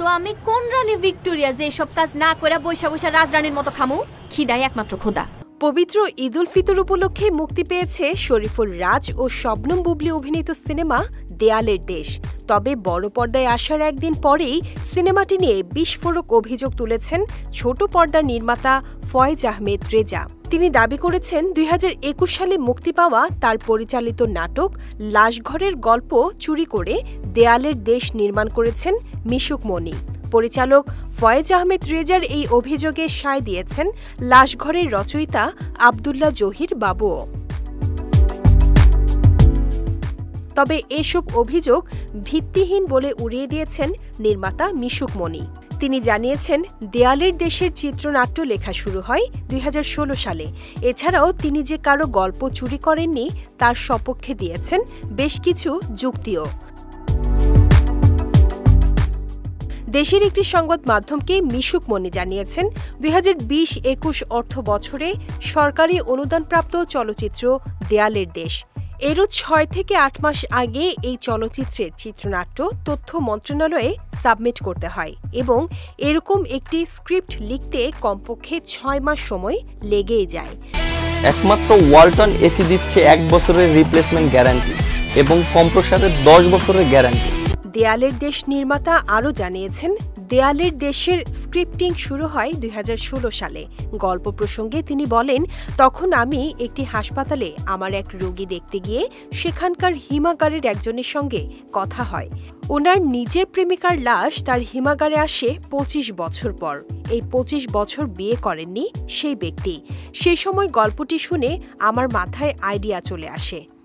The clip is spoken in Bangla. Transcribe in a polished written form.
আমি কোন রানী ভিক্টোরিয়া যে সব কাজ না করে বৈশা বৈশা রাজরানীর মতো খামু? খিদাই একমাত্র খোদা। পবিত্র ঈদ উল ফিতর উপলক্ষে মুক্তি পেয়েছে শরীফুল রাজ ও শবনম বুবলি অভিনীত সিনেমা দেয়ালের দেশ। তবে বড় পর্দায় আসার একদিন পরেই সিনেমাটি নিয়ে বিস্ফোরক অভিযোগ তুলেছেন ছোট পর্দার নির্মাতা ফয়েজ আহমেদ রেজা। তিনি দাবি করেছেন ২০২১ সালে মুক্তি পাওয়া তার পরিচালিত নাটক লাশঘরের গল্প চুরি করে দেয়ালের দেশ নির্মাণ করেছেন মিশুক মনি। পরিচালক ফয়েজ আহমেদ রেজার এই অভিযোগে সায় দিয়েছেন লাশঘরের রচয়িতা আব্দুল্লাহ জহির বাবুও। তবে এসব অভিযোগ ভিত্তিহীন বলে উড়িয়ে দিয়েছেন নির্মাতা মিশুক মনি। তিনি জানিয়েছেন, দেয়ালের দেশের চিত্রনাট্য লেখা শুরু হয় ২০১৬ সালে। এছাড়াও তিনি যে কারো গল্প চুরি করেননি তার সপক্ষে দিয়েছেন বেশ কিছু যুক্তিও। দেশের একটি সংবাদ মাধ্যমকে মিশুক মনি জানিয়েছেন, ২০২০-২১ অর্থ বছরে সরকারি অনুদানপ্রাপ্ত চলচ্চিত্র দেয়ালের দেশ। এরও ৬ থেকে ৮ মাস আগে এই চলচ্চিত্রের চিত্রনাট্য তথ্য মন্ত্রণালয়ে সাবমিট করতে হয় এবং এরকম একটি স্ক্রিপ্ট লিখতে কমপক্ষে ৬ মাস সময় লেগেই যায়। একমাত্র ওয়ালটন এসি দিচ্ছে ১ বছরের রিপ্লেসমেন্ট গ্যারান্টি এবং কম্প্রেসারের ১০ বছরের গ্যারান্টি। দেয়ালের দেশ নির্মাতা আরও জানিয়েছেন, দেয়ালের দেশের স্ক্রিপ্টিং শুরু হয় ২০১৬ সালে। গল্প প্রসঙ্গে তিনি বলেন, তখন আমি একটি হাসপাতালে আমার এক রোগী দেখতে গিয়ে সেখানকার হিমাগারের একজনের সঙ্গে কথা হয়। ওনার নিজের প্রেমিকার লাশ তার হিমাগারে আসে ২৫ বছর পর। এই ২৫ বছর বিয়ে করেননি সেই ব্যক্তি। সেই সময় গল্পটি শুনে আমার মাথায় আইডিয়া চলে আসে।